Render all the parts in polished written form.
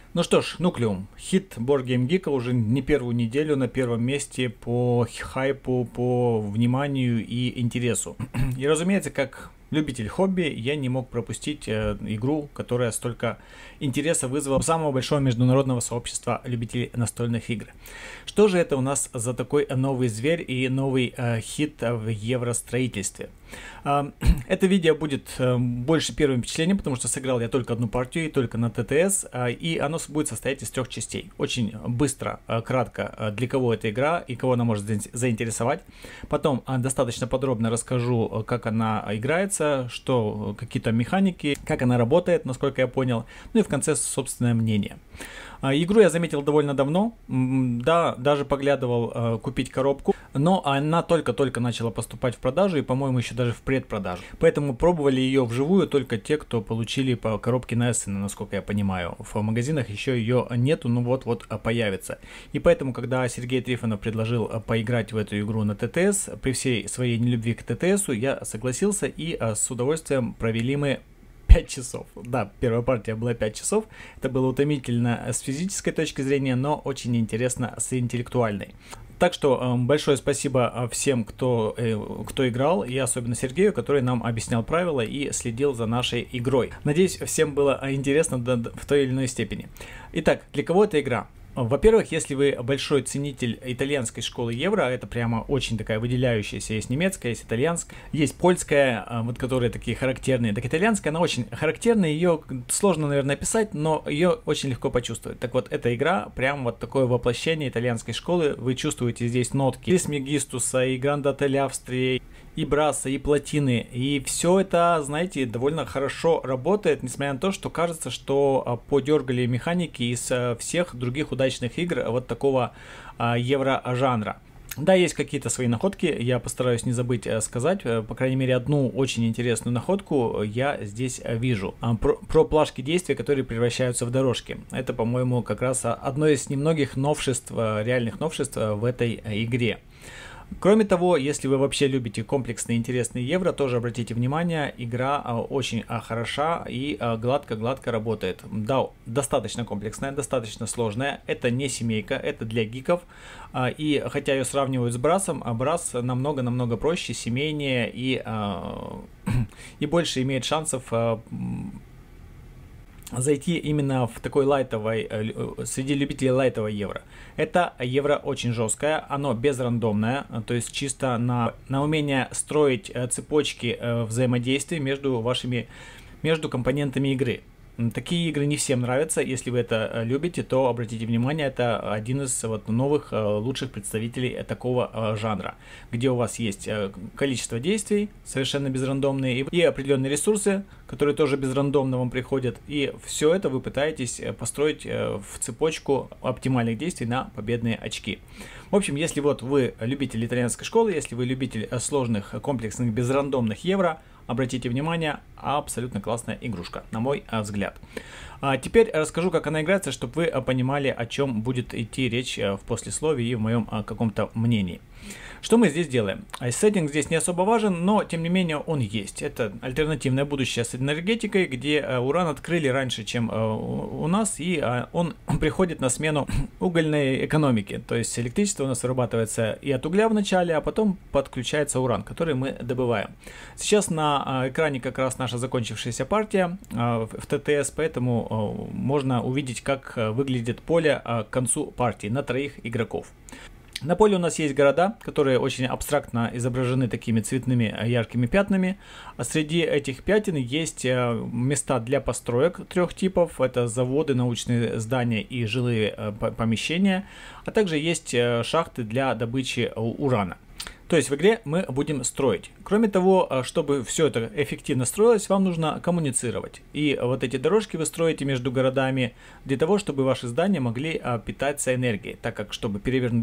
Ну что ж, Нуклеум. Хит Board Game Geek уже не первую неделю на первом месте по хайпу, по вниманию и интересу. И разумеется, как любитель хобби, я не мог пропустить игру, которая столько интереса вызвала у самого большого международного сообщества любителей настольных игр. Что же это у нас за такой новый зверь и новый хит в евростроительстве? Это видео будет больше первым впечатлением, потому что сыграл я только одну партию, и только на ТТС, и оно будет состоять из 3 частей. Очень быстро, кратко, для кого эта игра и кого она может заинтересовать. Потом достаточно подробно расскажу, как она играется, что какие-то механики, как она работает, насколько я понял. Ну и в конце собственное мнение. Игру я заметил довольно давно, да, даже поглядывал купить коробку, но она только-только начала поступать в продажу и, по-моему, еще даже в предпродажу. Поэтому пробовали ее вживую только те, кто получили по коробке на Essen, насколько я понимаю. В магазинах еще ее нету, но вот-вот появится. И поэтому, когда Сергей Трифонов предложил поиграть в эту игру на ТТС, при всей своей нелюбви к ТТСу, я согласился, и с удовольствием провели мы 5 часов. Да, первая партия была 5 часов. Это было утомительно с физической точки зрения, но очень интересно с интеллектуальной. Так что большое спасибо всем, кто играл, и особенно Сергею, который нам объяснял правила и следил за нашей игрой. Надеюсь, всем было интересно в той или иной степени. Итак, для кого эта игра? Во-первых, если вы большой ценитель итальянской школы евро, это прямо очень такая выделяющаяся, есть немецкая, есть итальянская, есть польская, вот которые такие характерные. Так итальянская, она очень характерная, ее сложно, наверное, описать, но ее очень легко почувствовать. Так вот, эта игра, прям вот такое воплощение итальянской школы, вы чувствуете здесь нотки и Смегистуса, и Гранд-Отель Австрии, и Браса, и Плотины, и все это, знаете, довольно хорошо работает, несмотря на то, что кажется, что подергали механики из всех других удачных игр вот такого евро-жанра. Да, есть какие-то свои находки, я постараюсь не забыть сказать, по крайней мере, одну очень интересную находку я здесь вижу. Про плашки действия, которые превращаются в дорожки. Это, по-моему, как раз одно из немногих новшеств, реальных новшеств в этой игре. Кроме того, если вы вообще любите комплексные интересные евро, тоже обратите внимание, игра очень хороша и гладко-гладко работает. Да, достаточно комплексная, достаточно сложная, это не семейка, это для гиков. И хотя ее сравнивают с Брасом, Брас намного-намного проще, семейнее и больше имеет шансов зайти именно в такой лайтовой, среди любителей лайтового евро. Это евро очень жесткое, оно безрандомное, то есть чисто на умение строить цепочки взаимодействия между компонентами игры. Такие игры не всем нравятся, если вы это любите, то обратите внимание, это один из новых лучших представителей такого жанра, где у вас есть количество действий, совершенно безрандомные, и определенные ресурсы, которые тоже безрандомно вам приходят, и все это вы пытаетесь построить в цепочку оптимальных действий на победные очки. В общем, если вот вы любитель итальянской школы, если вы любитель сложных, комплексных, безрандомных евро, обратите внимание, абсолютно классная игрушка, на мой взгляд. Теперь расскажу, как она играется, чтобы вы понимали, о чем будет идти речь в послесловии и в моем каком-то мнении. Что мы здесь делаем? Сеттинг здесь не особо важен, но тем не менее он есть. Это альтернативное будущее с энергетикой, где уран открыли раньше, чем у нас, и он приходит на смену угольной экономике. То есть электричество у нас вырабатывается и от угля в начале, а потом подключается уран, который мы добываем. Сейчас на экране как раз наша закончившаяся партия в ТТС, поэтому можно увидеть, как выглядит поле к концу партии на 3 игроков. На поле у нас есть города, которые очень абстрактно изображены такими цветными яркими пятнами. А среди этих пятен есть места для построек 3 типов. Это заводы, научные здания и жилые помещения. А также есть шахты для добычи урана. То есть в игре мы будем строить. Кроме того, чтобы все это эффективно строилось, вам нужно коммуницировать. И вот эти дорожки вы строите между городами для того, чтобы ваши здания могли питаться энергией. Так как чтобы перевернуть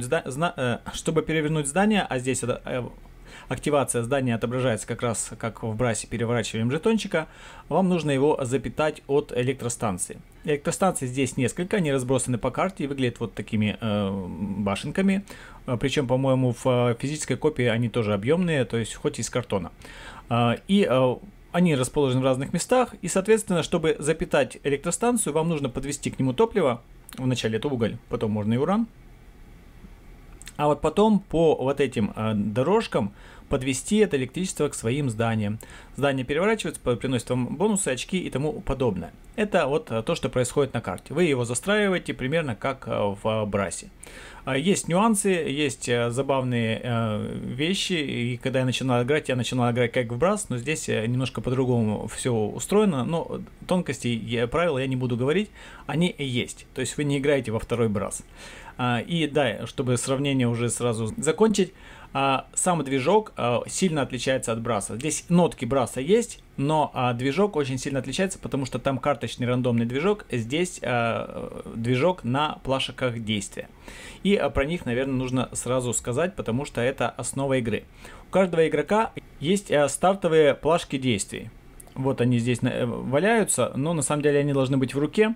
здание, а здесь активация здания отображается как раз как в Брасе переворачиванием жетончика, вам нужно его запитать от электростанции. Электростанций здесь несколько, они разбросаны по карте и выглядят вот такими башенками. Причем, по-моему, в физической копии они тоже объемные, то есть хоть из картона. И Они расположены в разных местах, и, соответственно, чтобы запитать электростанцию, вам нужно подвести к нему топливо. Вначале это уголь, потом можно и уран. А вот потом по вот этим дорожкам подвести это электричество к своим зданиям. Здания переворачиваются, приносят вам бонусы, очки и тому подобное. Это вот то, что происходит на карте. Вы его застраиваете примерно как в Брасе. Есть нюансы, есть забавные вещи, и когда я начинал играть как в Брас, но здесь немножко по-другому все устроено, но тонкостей, правил я не буду говорить, они есть, то есть вы не играете во второй Брас. И да, чтобы сравнение уже сразу закончить, сам движок сильно отличается от Браса. Здесь нотки Браса есть, но движок очень сильно отличается, потому что там карточный рандомный движок, здесь движок на плашках действия. И про них, наверное, нужно сразу сказать, потому что это основа игры. У каждого игрока есть стартовые плашки действий. Вот они здесь валяются, но на самом деле они должны быть в руке.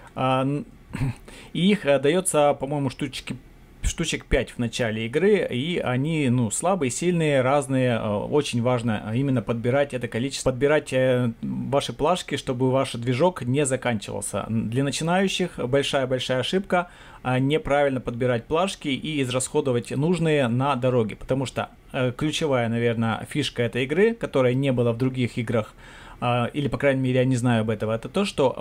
И их дается, по-моему, штучек 5 в начале игры, и они, слабые, сильные, разные. Очень важно именно подбирать это количество, подбирать ваши плашки, чтобы ваш движок не заканчивался. Для начинающих большая-большая ошибка неправильно подбирать плашки и израсходовать нужные на дороге, потому что ключевая, наверное, фишка этой игры, которая не была в других играх, или, по крайней мере, я не знаю об этом, это то, что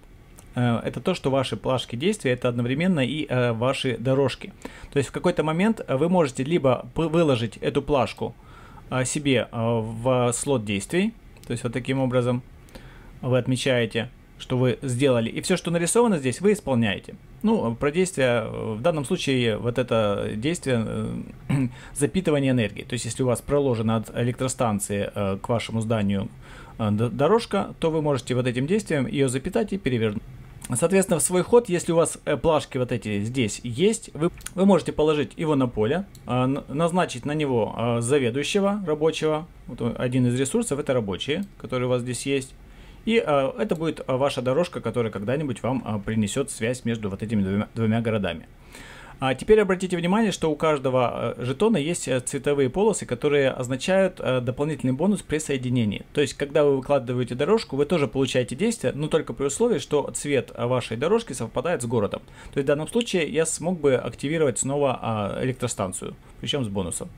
ваши плашки действия это одновременно и ваши дорожки. То есть в какой-то момент вы можете либо выложить эту плашку себе в слот действий, то есть вот таким образом вы отмечаете, что вы сделали, и все, что нарисовано здесь, вы исполняете. Про действие, в данном случае вот это действие запитывания энергии. То есть если у вас проложена от электростанции к вашему зданию дорожка, то вы можете вот этим действием ее запитать и перевернуть. Соответственно, в свой ход, если у вас плашки вот эти здесь есть, вы можете положить его на поле, назначить на него заведующего рабочего. Вот один из ресурсов это рабочие, которые у вас здесь есть. И это будет ваша дорожка, которая когда-нибудь вам принесет связь между вот этими двумя городами. А теперь обратите внимание, что у каждого жетона есть цветовые полосы, которые означают дополнительный бонус при соединении. То есть, когда вы выкладываете дорожку, вы тоже получаете действие, но только при условии, что цвет вашей дорожки совпадает с городом. То есть, в данном случае я смог бы активировать снова электростанцию, причем с бонусом.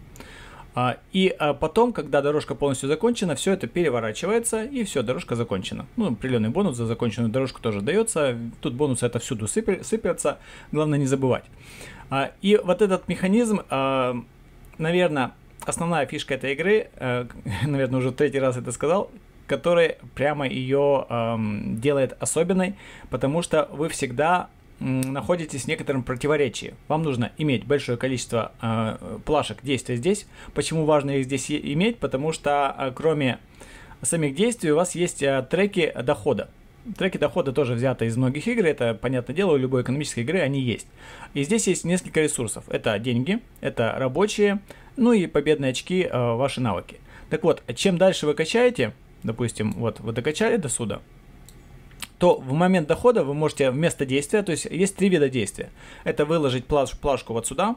И потом, когда дорожка полностью закончена, все это переворачивается, и все, дорожка закончена. Определенный бонус за законченную дорожку тоже дается. Тут бонусы отовсюду сыпятся, главное не забывать. И вот этот механизм, наверное, основная фишка этой игры, наверное, уже в третий раз это сказал, который прямо ее делает особенной, потому что вы всегда находитесь в некотором противоречии. Вам нужно иметь большое количество плашек действия здесь. Почему важно их здесь иметь? Потому что кроме самих действий у вас есть треки дохода. Треки дохода тоже взяты из многих игр, это, понятное дело, у любой экономической игры они есть. И здесь есть несколько ресурсов. Это деньги, это рабочие, и победные очки, ваши навыки. Так вот, чем дальше вы качаете, допустим, вот вы докачали до сюда, то в момент дохода вы можете вместо действия, то есть есть три вида действия. Это выложить плашку вот сюда.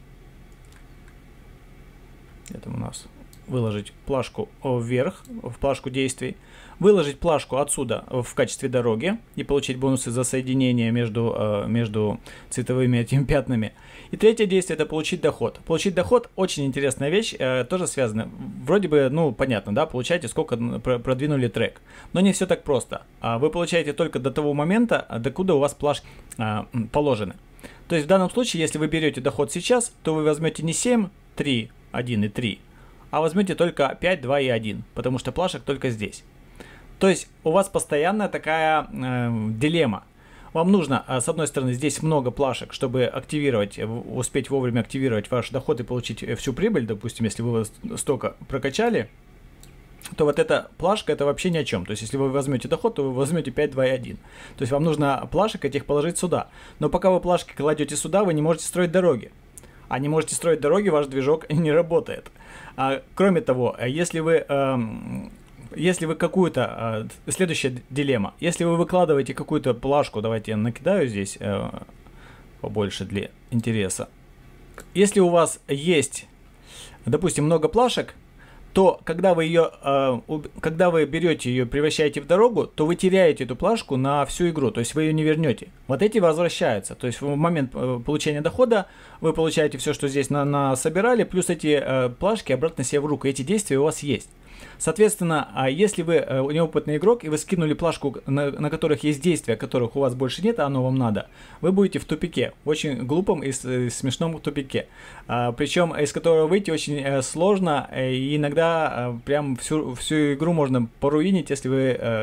Это у нас выложить плашку вверх, в плашку действий. Выложить плашку отсюда в качестве дороги и получить бонусы за соединение между цветовыми этими пятнами. И третье действие это получить доход. Получить доход очень интересная вещь, тоже связана. Вроде бы, понятно, да, получаете сколько продвинули трек. Но не все так просто. Вы получаете только до того момента, докуда у вас плашки положены. То есть в данном случае, если вы берете доход сейчас, то вы возьмете не 7, 3, 1 и 3, а возьмете только 5, 2 и 1, потому что плашек только здесь. То есть у вас постоянная такая дилемма. Вам нужно, с одной стороны, здесь много плашек, чтобы успеть вовремя активировать ваш доход и получить всю прибыль. Допустим, если вы столько прокачали, то вот эта плашка это вообще ни о чем. То есть если вы возьмете доход, то вы возьмете 5, 2 и 1. То есть вам нужно плашек этих положить сюда. Но пока вы плашки кладете сюда, вы не можете строить дороги. А не можете строить дороги, ваш движок не работает. Кроме того, если вы какую-то... Следующая дилемма. Если вы выкладываете какую-то плашку, давайте я накидаю здесь побольше для интереса. Если у вас есть, допустим, много плашек, то когда вы когда вы берете ее, превращаете в дорогу, то вы теряете эту плашку на всю игру, то есть вы ее не вернете. Вот эти возвращаются, то есть в момент получения дохода вы получаете все, что здесь собирали, плюс эти плашки обратно себе в руку, эти действия у вас есть. Соответственно, если вы неопытный игрок и вы скинули плашку, на которых есть действия, которых у вас больше нет, а оно вам надо, вы будете в тупике, в очень глупом и смешном тупике. Причем из которого выйти очень сложно, и иногда прям всю игру можно поруинить, если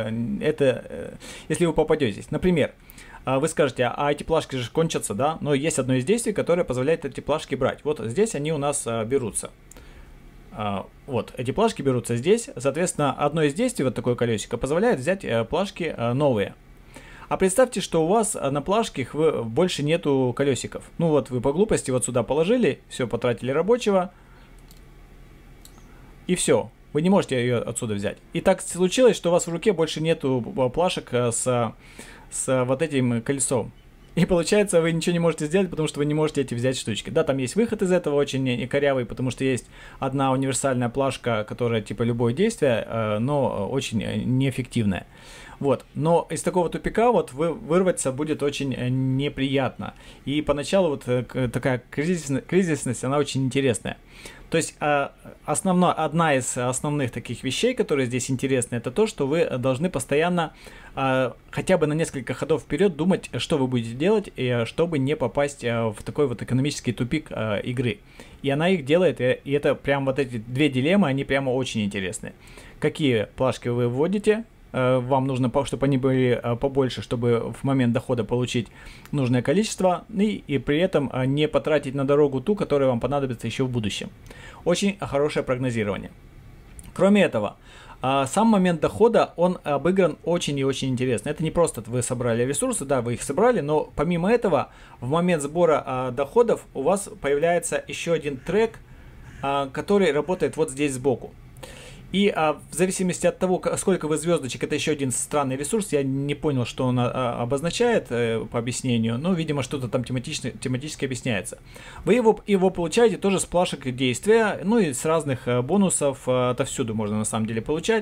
вы попадетесь. Например, вы скажете, а эти плашки же кончатся, да? Но есть одно из действий, которое позволяет эти плашки брать. Вот здесь они у нас берутся. Вот, эти плашки берутся здесь. Соответственно, одно из действий, вот такое колесико, позволяет взять плашки новые. А представьте, что у вас на плашке больше нету колесиков. Ну вот, вы по глупости вот сюда положили, все, потратили рабочего. И все, вы не можете ее отсюда взять. И так случилось, что у вас в руке больше нету плашек с вот этим колесом. И получается, вы ничего не можете сделать, потому что вы не можете эти взять штучки. Да, там есть выход из этого очень корявый, потому что есть одна универсальная плашка, которая типа любое действие, но очень неэффективная. Вот, но из такого тупика вот вырваться будет очень неприятно. И поначалу вот такая кризисность, она очень интересная. То есть одна из основных таких вещей, которые здесь интересны, это то, что вы должны постоянно хотя бы на несколько ходов вперед думать, что вы будете делать, чтобы не попасть в такой вот экономический тупик игры. И она их делает, и это прям вот эти две дилеммы, они прямо очень интересные. Какие плашки вы вводите? Вам нужно, чтобы они были побольше, чтобы в момент дохода получить нужное количество, и при этом не потратить на дорогу ту, которая вам понадобится еще в будущем. Очень хорошее прогнозирование. Кроме этого, сам момент дохода, он обыгран очень и очень интересно. Это не просто вы собрали ресурсы, да, вы их собрали, но помимо этого, в момент сбора доходов у вас появляется еще один трек, который работает вот здесь сбоку. И в зависимости от того, сколько вы звездочек, это еще один странный ресурс, я не понял, что он обозначает по объяснению, но, видимо, что-то там тематически объясняется. Вы его получаете тоже с плашек действия, ну и с разных бонусов, отовсюду можно на самом деле получать.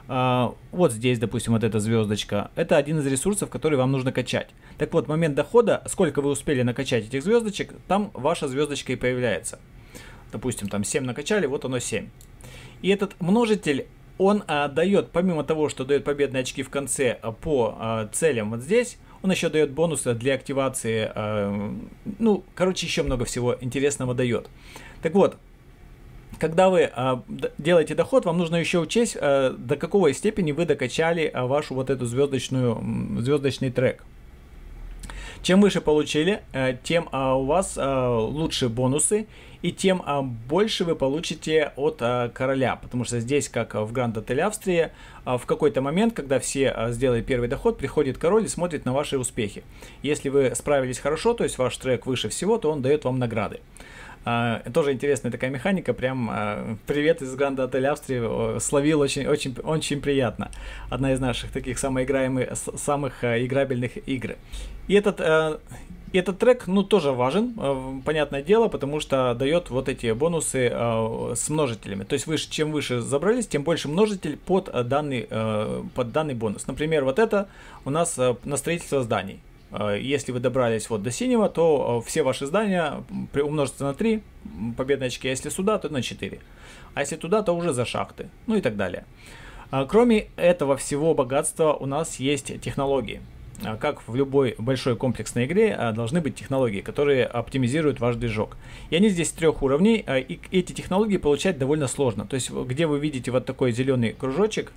Вот здесь, допустим, вот эта звездочка, это один из ресурсов, который вам нужно качать. Так вот, момент дохода, сколько вы успели накачать этих звездочек, там ваша звездочка и появляется. Допустим, там 7 накачали, вот оно 7. И этот множитель, он дает, помимо того, что дает победные очки в конце по целям вот здесь, он еще дает бонусы для активации, ну, короче, еще много всего интересного дает. Так вот, когда вы делаете доход, вам нужно еще учесть, до какой степени вы докачали вашу вот эту звездочный трек. Чем выше получили, тем у вас лучше бонусы, и тем больше вы получите от короля. Потому что здесь, как в Гранд Отель Австрия, в какой-то момент, когда все сделали первый доход, приходит король и смотрит на ваши успехи. Если вы справились хорошо, то есть ваш трек выше всего, то он дает вам награды. Тоже интересная такая механика, прям привет из Гранд Отель Австрии, словил очень приятно. Одна из наших таких самых играбельных игр. И этот трек, ну, тоже важен, понятное дело, потому что дает вот эти бонусы с множителями. То есть чем выше забрались, тем больше множитель под данный бонус. Например, вот это у нас на строительство зданий. Если вы добрались вот до синего, то все ваши здания умножатся на 3 победные очки, а если сюда, то на 4. А если туда, то уже за шахты, ну и так далее. Кроме этого всего богатства у нас есть технологии. Как в любой большой комплексной игре должны быть технологии, которые оптимизируют ваш движок. И они здесь 3 уровней, и эти технологии получать довольно сложно. То есть где вы видите вот такой зеленый кружочек,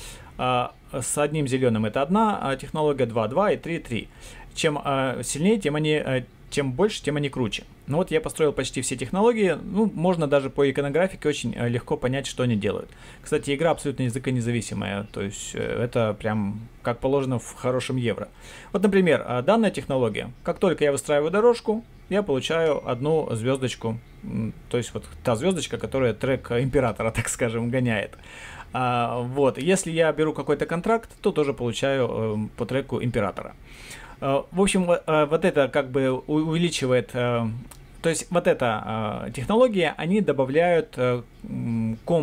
с одним зеленым это одна технология, 2 и 3. Чем сильнее, чем больше, тем они круче. Ну вот я построил почти все технологии. Ну, можно даже по иконографике очень легко понять, что они делают. Кстати, игра абсолютно языконезависимая. То есть это прям как положено в хорошем евро. Вот, например, данная технология. Как только я выстраиваю дорожку, я получаю одну звездочку. То есть вот та звездочка, которая трек императора, так скажем, гоняет. Вот, если я беру какой-то контракт, то тоже получаю по треку императора. В общем, вот это как бы увеличивает, то есть вот эта технология, они добавляют комбы,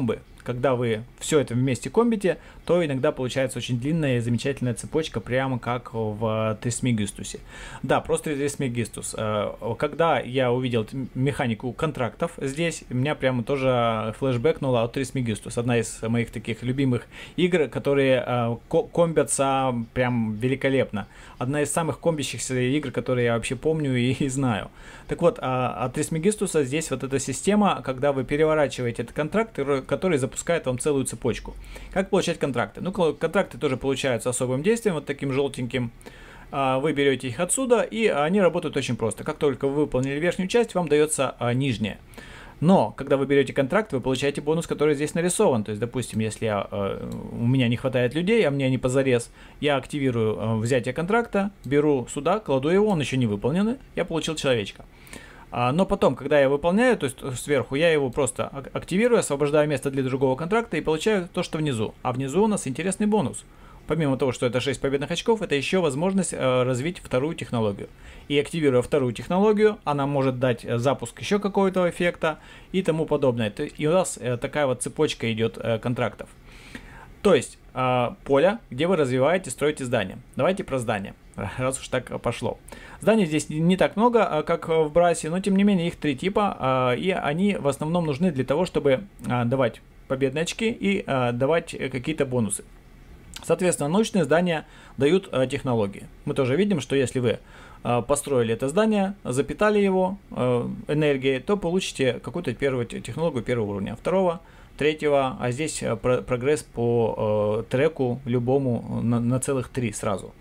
когда вы все это вместе комбите, то иногда получается очень длинная и замечательная цепочка, прямо как в Trismegistus. Да, просто Trismegistus. Когда я увидел механику контрактов здесь, меня прямо тоже флешбэкнуло от Trismegistus. Одна из моих таких любимых игр, которые комбятся прям великолепно. Одна из самых комбящихся игр, которые я вообще помню и знаю. Так вот, от Trismegistus здесь вот эта система, когда вы переворачиваете этот контракт, который запускает вам целую цепочку. Как получать контракты? Ну, контракты тоже получаются особым действием, вот таким желтеньким. Вы берете их отсюда, и они работают очень просто. Как только вы выполнили верхнюю часть, вам дается нижняя. Но, когда вы берете контракт, вы получаете бонус, который здесь нарисован. То есть, допустим, если у меня не хватает людей, а мне они позарез, я активирую взятие контракта, беру сюда, кладу его, он еще не выполнен, я получил человечка. Но потом, когда я выполняю, то есть сверху, я его просто активирую, освобождаю место для другого контракта и получаю то, что внизу. А внизу у нас интересный бонус. Помимо того, что это 6 победных очков, это еще возможность развить вторую технологию. И активируя вторую технологию, она может дать запуск еще какого-то эффекта и тому подобное. И у нас такая вот цепочка идет контрактов. То есть поле, где вы развиваете, строите здания. Давайте про здания, раз уж так пошло. Зданий здесь не так много, как в Брасе, но тем не менее их 3 типа, и они в основном нужны для того, чтобы давать победные очки и давать какие-то бонусы. Соответственно, научные здания дают технологии. Мы тоже видим, что если вы построили это здание, запитали его энергией, то получите какую-то первую технологию первого уровня, второго, третьего, а здесь прогресс по треку любому на целых 3 сразу.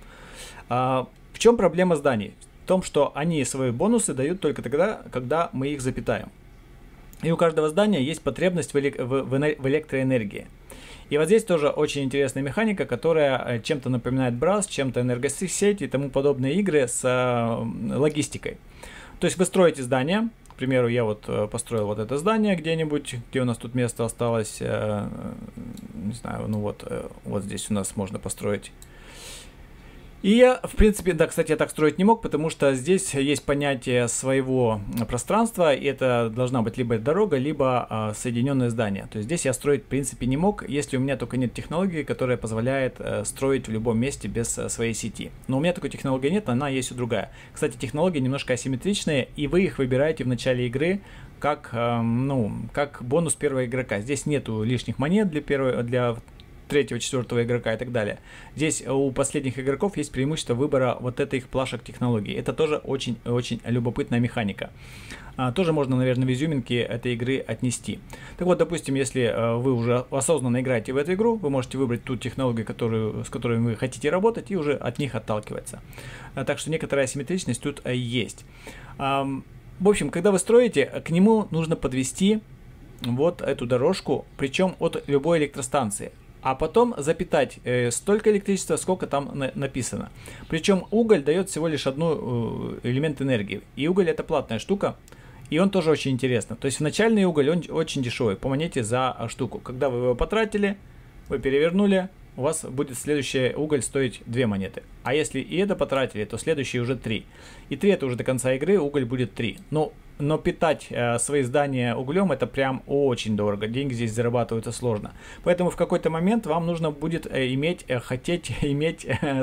В чем проблема зданий? В том, что они свои бонусы дают только тогда, когда мы их запитаем. И у каждого здания есть потребность в электроэнергии. И вот здесь тоже очень интересная механика, которая чем-то напоминает Брас, чем-то энергосеть и тому подобные игры с логистикой. То есть вы строите здание. К примеру, я вот построил вот это здание где-нибудь, где у нас тут место осталось, не знаю, ну вот здесь у нас можно построить. И я, в принципе, да, кстати, я так строить не мог, потому что здесь есть понятие своего пространства, и это должна быть либо дорога, либо соединенное здание. То есть здесь я строить, в принципе, не мог, если у меня только нет технологии, которая позволяет строить в любом месте без своей сети. Но у меня такой технологии нет, она есть и другая. Кстати, технологии немножко асимметричные, и вы их выбираете в начале игры как, как бонус первого игрока. Здесь нету лишних монет для третьего, четвертого игрока и так далее. Здесь у последних игроков есть преимущество выбора вот этих плашек технологий. Это тоже очень-очень любопытная механика. Тоже можно, наверное, в изюминки этой игры отнести. Так вот, допустим, если вы уже осознанно играете в эту игру, вы можете выбрать ту технологию, с которой вы хотите работать, и уже от них отталкиваться. Так что некоторая асимметричность тут есть. В общем, когда вы строите, к нему нужно подвести вот эту дорожку, причем от любой электростанции. А потом запитать столько электричества, сколько там написано. Причем уголь дает всего лишь одну элемент энергии. И уголь это платная штука. И он тоже очень интересный. То есть начальный уголь, он очень дешевый, по монете за штуку. Когда вы его потратили, вы перевернули, у вас будет следующий уголь стоить 2 монеты. А если и это потратили, то следующий уже 3. И 3 это уже до конца игры, уголь будет 3. Но питать свои здания углем это прям очень дорого. Деньги здесь зарабатываются сложно. Поэтому в какой-то момент вам нужно будет хотеть иметь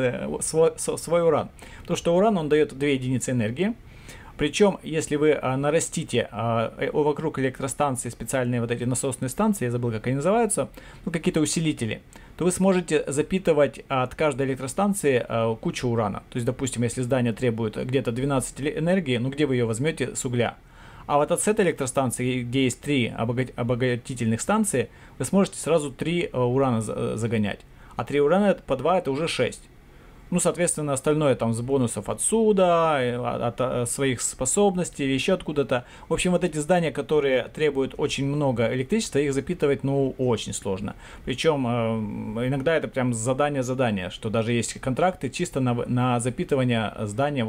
свой уран. Потому что уран он дает 2 единицы энергии. Причем, если вы нарастите вокруг электростанции специальные вот эти насосные станции, я забыл, как они называются, какие-то усилители, то вы сможете запитывать от каждой электростанции кучу урана. То есть, допустим, если здание требует где-то 12 энергии, где вы ее возьмете с угля? А вот с этой электростанции, где есть 3 обогатительных станции, вы сможете сразу 3 урана загонять. А 3 урана по 2 это уже 6. Соответственно, остальное там с бонусов отсюда, от своих способностей или еще откуда-то. В общем, вот эти здания, которые требуют очень много электричества, их запитывать, очень сложно. Причем иногда это прям задание, что даже есть контракты чисто на запитывание здания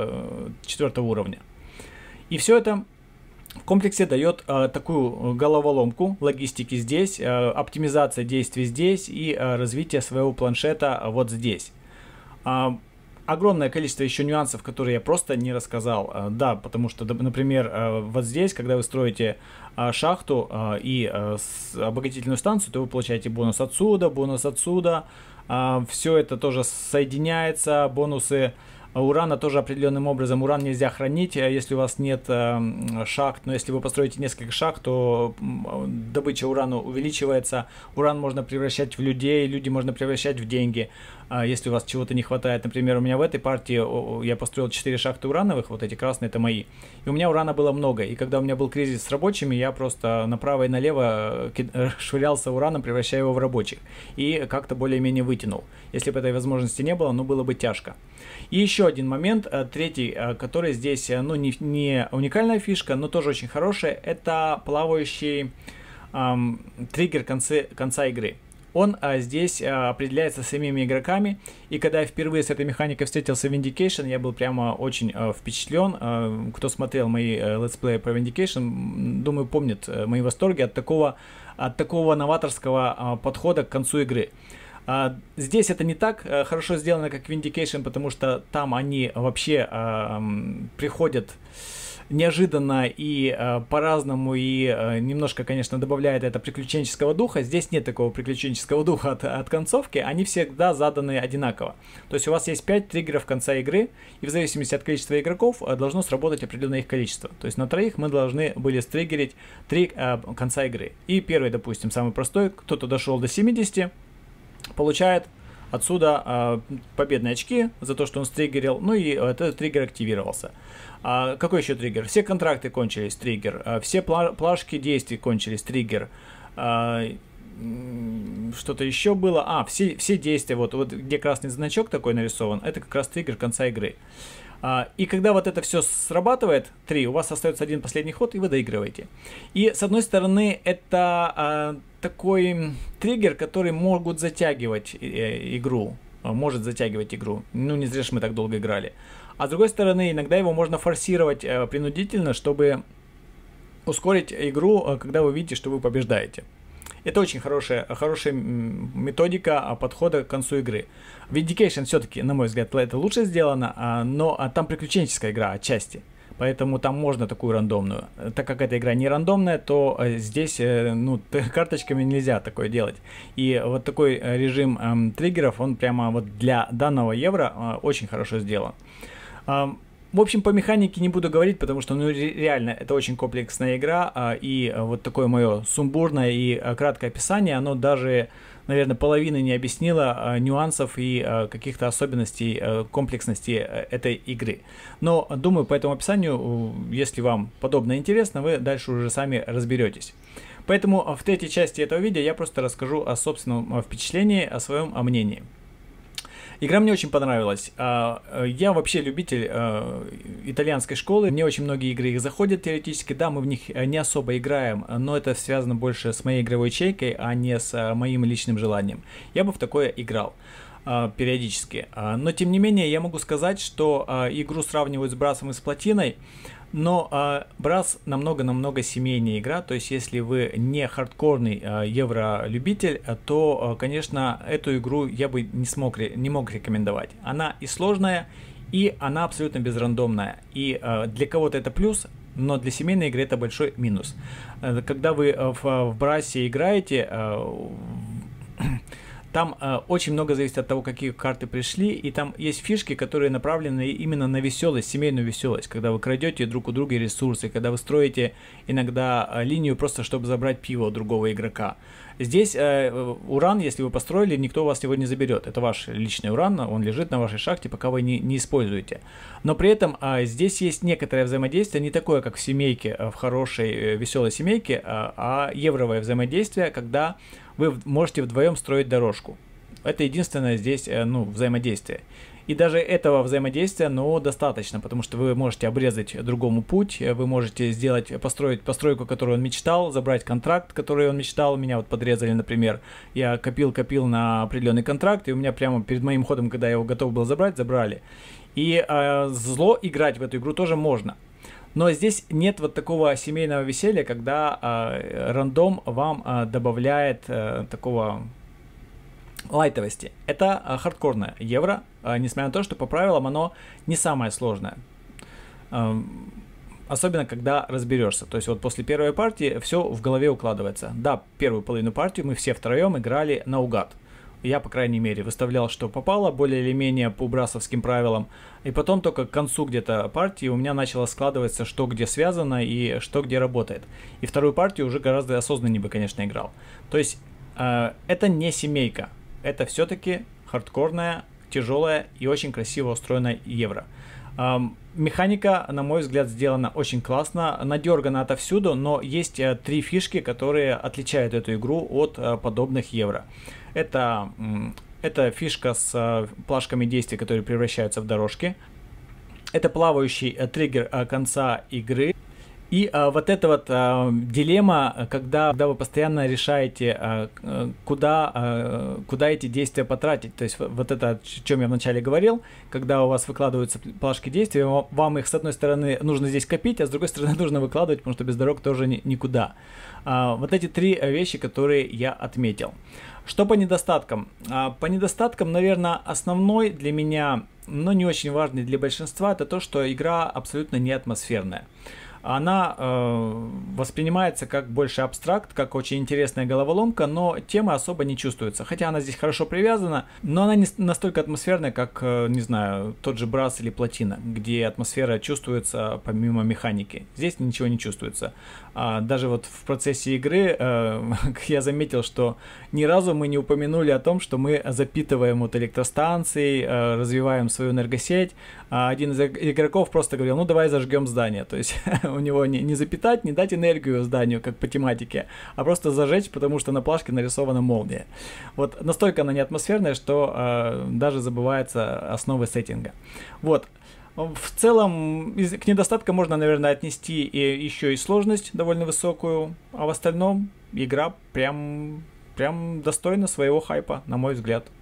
4-го уровня. И все это в комплексе дает такую головоломку логистики здесь, оптимизация действий здесь и развитие своего планшета вот здесь. огромное количество еще нюансов, которые я просто не рассказал. Да, потому что, например, вот здесь, когда вы строите шахту и обогатительную станцию, то вы получаете бонус отсюда, бонус отсюда. Все это тоже соединяется, бонусы урана тоже определенным образом. Уран нельзя хранить, если у вас нет шахт, но если вы построите несколько шахт, то добыча урана увеличивается. Уран можно превращать в людей, люди можно превращать в деньги, если у вас чего-то не хватает. Например, у меня в этой партии я построил 4 шахты урановых, вот эти красные это мои, и у меня урана было много, и когда у меня был кризис с рабочими, я просто направо и налево швырялся ураном, превращая его в рабочих, и как-то более-менее вытянул. Если бы этой возможности не было, ну было бы тяжко. И еще один момент, третий, который здесь, ну, не уникальная фишка, но тоже очень хорошая, это плавающий триггер конца игры. Он здесь определяется самими игроками, и когда я впервые с этой механикой встретился в Vindication, я был прямо очень впечатлен. Кто смотрел мои летсплеи по Vindication, думаю, помнит мои восторги от такого новаторского подхода к концу игры. Здесь это не так хорошо сделано, как Vindication, потому что там они вообще приходят неожиданно и по-разному, и немножко, конечно, добавляет это приключенческого духа. Здесь нет такого приключенческого духа от концовки, они всегда заданы одинаково. То есть у вас есть 5 триггеров конца игры, и в зависимости от количества игроков должно сработать определенное их количество. То есть на троих мы должны были стриггерить 3 конца игры. И первый, допустим, самый простой, кто-то дошел до 70, получает отсюда победные очки за то, что он стриггерил, ну и этот триггер активировался. Какой еще триггер? Все контракты кончились, триггер. Все плашки действий кончились, триггер. Что-то еще было? Все действия, вот где красный значок такой нарисован, это как раз триггер конца игры. И когда вот это все срабатывает, 3, у вас остается один последний ход, и вы доигрываете. И с одной стороны, это такой триггер, который могут затягивать игру. Может затягивать игру. Ну, не зря же мы так долго играли. А с другой стороны, иногда его можно форсировать принудительно, чтобы ускорить игру, когда вы видите, что вы побеждаете. Это очень хорошая методика подхода к концу игры. Vindication все-таки, на мой взгляд, это лучше сделано, но там приключенческая игра отчасти. Поэтому там можно такую рандомную. Так как эта игра не рандомная, то здесь карточками нельзя такое делать. И вот такой режим триггеров, он прямо вот для данного евро очень хорошо сделан. В общем, по механике не буду говорить, потому что, ну, реально, это очень комплексная игра, и вот такое мое сумбурное и краткое описание, оно даже, наверное, половины не объяснило нюансов и каких-то особенностей комплексности этой игры. Но, думаю, по этому описанию, если вам подобное интересно, вы дальше уже сами разберетесь. Поэтому в третьей части этого видео я просто расскажу о собственном впечатлении, о своем мнении. Игра мне очень понравилась. Я вообще любитель итальянской школы. Мне очень многие игры их заходят теоретически. Да, мы в них не особо играем, но это связано больше с моей игровой ячейкой, а не с моим личным желанием. Я бы в такое играл периодически. Но тем не менее, я могу сказать, что игру сравнивают с Брасом и с Плотиной. Но Брас намного семейнее игра, то есть если вы не хардкорный евролюбитель, то, конечно, эту игру я бы не мог рекомендовать. Она и сложная, и она абсолютно безрандомная. И для кого-то это плюс, но для семейной игры это большой минус. Когда вы в Брасе играете, там очень много зависит от того, какие карты пришли, и там есть фишки, которые направлены именно на веселость, семейную веселость, когда вы крадете друг у друга ресурсы, когда вы строите иногда линию просто, чтобы забрать пиво у другого игрока. Здесь уран, если вы построили, никто у вас его не заберет. Это ваш личный уран, он лежит на вашей шахте, пока вы не используете. Но при этом здесь есть некоторое взаимодействие, не такое, как в семейке, в хорошей веселой семейке, а евровое взаимодействие, когда вы можете вдвоем строить дорожку. Это единственное здесь взаимодействие. И даже этого взаимодействия, достаточно, потому что вы можете обрезать другому путь, вы можете построить постройку, которую он мечтал, забрать контракт, который он мечтал. Меня вот подрезали, например, я копил на определенный контракт, и у меня прямо перед моим ходом, когда я его готов был забрать, забрали. И зло играть в эту игру тоже можно. Но здесь нет вот такого семейного веселья, когда рандом вам добавляет такого лайтовости. Это хардкорное евро, несмотря на то, что по правилам оно не самое сложное. Особенно, когда разберешься. То есть вот после первой партии все в голове укладывается. Да, первую половину партии мы все втроем играли наугад. Я, по крайней мере, выставлял, что попало, более или менее по брасовским правилам. И потом только к концу где-то партии у меня начало складываться, что где связано и что где работает. И вторую партию уже гораздо осознаннее бы, конечно, играл. То есть это не семейка. Это все-таки хардкорная, тяжелая и очень красиво устроенная евро. Механика, на мой взгляд, сделана очень классно, надергана отовсюду, но есть три фишки, которые отличают эту игру от подобных евро. Это фишка с плашками действий, которые превращаются в дорожки. Это плавающий триггер конца игры. И вот эта вот дилемма, когда вы постоянно решаете, куда эти действия потратить. То есть вот это, о чем я вначале говорил, когда у вас выкладываются плашки действий, вам их с одной стороны нужно здесь копить, а с другой стороны нужно выкладывать, потому что без дорог тоже никуда. Вот эти три вещи, которые я отметил. Что по недостаткам? По недостаткам, наверное, основной для меня, но не очень важный для большинства, это то, что игра абсолютно не атмосферная. Она воспринимается как больше абстракт, как очень интересная головоломка, но тема особо не чувствуется. Хотя она здесь хорошо привязана, но она не настолько атмосферная, как, не знаю, тот же Брас или Плотина, где атмосфера чувствуется помимо механики. Здесь ничего не чувствуется. Даже вот в процессе игры я заметил, что ни разу мы не упомянули о том, что мы запитываем вот электростанции, развиваем свою энергосеть. Один из игроков просто говорил, ну давай зажгем здание. То есть у него не запитать, не дать энергию зданию, как по тематике, а просто зажечь, потому что на плашке нарисована молния. Вот настолько она не атмосферная, что даже забывается основы сеттинга. Вот. В целом, к недостаткам можно, наверное, отнести и еще и сложность довольно высокую, а в остальном игра прям достойна своего хайпа, на мой взгляд.